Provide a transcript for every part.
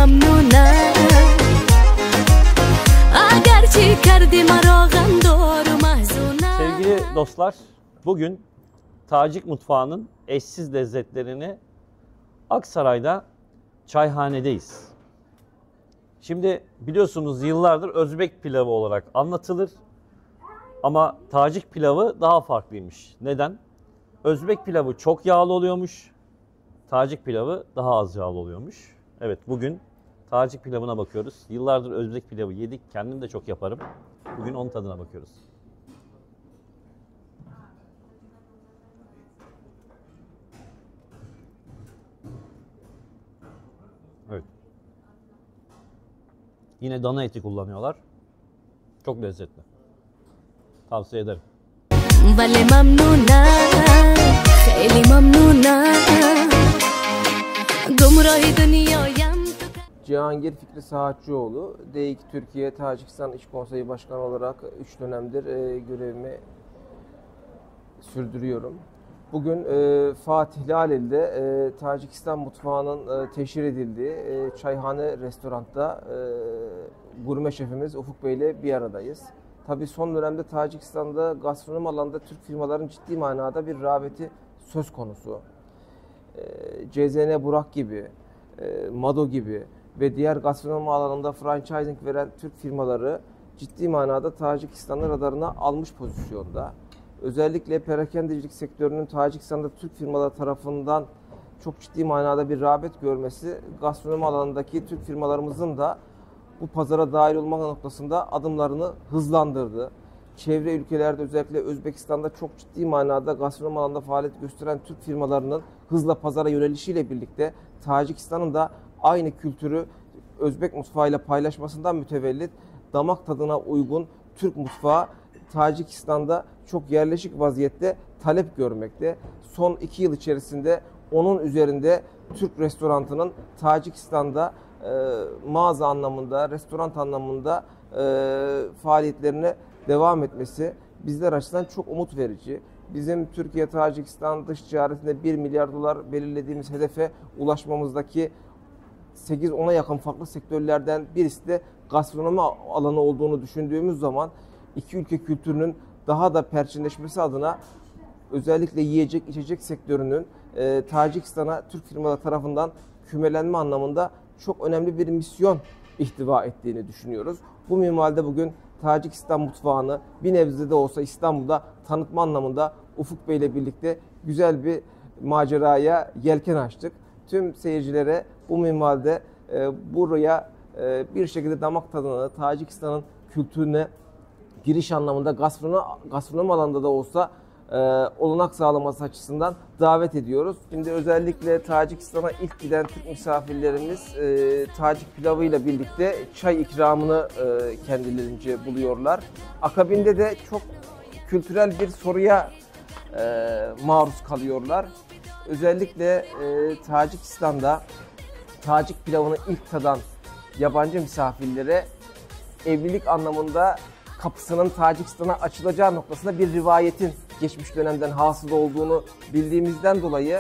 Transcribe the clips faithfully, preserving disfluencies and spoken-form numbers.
Sevgili dostlar, bugün Tacik mutfağının eşsiz lezzetlerini Aksaray'da Çayhane'deyiz. Şimdi biliyorsunuz yıllardır Özbek pilavı olarak anlatılır ama Tacik pilavı daha farklıymış. Neden? Özbek pilavı çok yağlı oluyormuş, Tacik pilavı daha az yağlı oluyormuş. Evet, bugün Tacik pilavına bakıyoruz. Yıllardır Özbek pilavı yedik, kendim de çok yaparım. Bugün onun tadına bakıyoruz. Evet. Yine dana eti kullanıyorlar. Çok lezzetli. Tavsiye ederim. Cihangir Fikri Saatçıoğlu, D iki Türkiye Tacikistan İş Konseyi Başkanı olarak üç dönemdir e, görevimi sürdürüyorum. Bugün e, Fatih Laleli'de e, Tacikistan mutfağının e, teşhir edildiği e, Çayhane restoranda e, gurme şefimiz Ufuk Bey ile bir aradayız. Tabii son dönemde Tacikistan'da gastronomi alanında Türk firmaların ciddi manada bir rağbeti söz konusu. E, C Z N Burak gibi, e, Mado gibi ve diğer gastronomi alanında franchising veren Türk firmaları ciddi manada Tacikistan'ın radarına almış pozisyonda. Özellikle perakendecilik sektörünün Tacikistan'da Türk firmalar tarafından çok ciddi manada bir rağbet görmesi, gastronomi alanındaki Türk firmalarımızın da bu pazara dahil olmak noktasında adımlarını hızlandırdı. Çevre ülkelerde, özellikle Özbekistan'da çok ciddi manada gastronomi alanında faaliyet gösteren Türk firmalarının hızla pazara yönelişiyle birlikte Tacikistan'ın da aynı kültürü Özbek mutfağıyla paylaşmasından mütevellit damak tadına uygun Türk mutfağı Tacikistan'da çok yerleşik vaziyette talep görmekte. Son iki yıl içerisinde onun üzerinde Türk restoranının Tacikistan'da e, mağaza anlamında, restoran anlamında e, faaliyetlerine devam etmesi bizler açısından çok umut verici. Bizim Türkiye-Tacikistan dış ticaretinde bir milyar dolar belirlediğimiz hedefe ulaşmamızdaki sekiz ona yakın farklı sektörlerden birisi de gastronomi alanı olduğunu düşündüğümüz zaman iki ülke kültürünün daha da perçinleşmesi adına özellikle yiyecek içecek sektörünün e, Tacikistan'a Türk firmalar tarafından kümelenme anlamında çok önemli bir misyon ihtiva ettiğini düşünüyoruz. Bu minvalde bugün Tacikistan mutfağını bir nebze de olsa İstanbul'da tanıtma anlamında Ufuk Bey ile birlikte güzel bir maceraya yelken açtık. Tüm seyircilere bu minvalde e, buraya e, bir şekilde damak tadını, Tacikistan'ın kültürüne giriş anlamında gastronomi, gastronomi alanında da olsa e, olanak sağlaması açısından davet ediyoruz. Şimdi özellikle Tacikistan'a ilk giden Türk misafirlerimiz e, Tacik pilavıyla birlikte çay ikramını e, kendilerince buluyorlar. Akabinde de çok kültürel bir soruya e, maruz kalıyorlar. Özellikle e, Tacikistan'da Tacik pilavını ilk tadan yabancı misafirlere evlilik anlamında kapısının Tacikistan'a açılacağı noktasında bir rivayetin geçmiş dönemden hasıl olduğunu bildiğimizden dolayı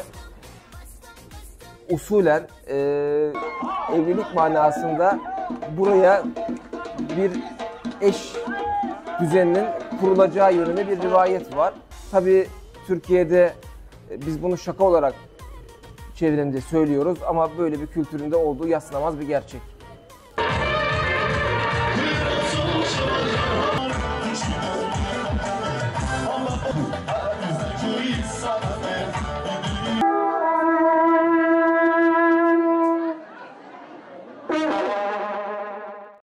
usulen e, evlilik manasında buraya bir eş düzeninin kurulacağı yönünde bir rivayet var. Tabii Türkiye'de biz bunu şaka olarak çevremde söylüyoruz ama böyle bir kültüründe olduğu yadsınamaz bir gerçek.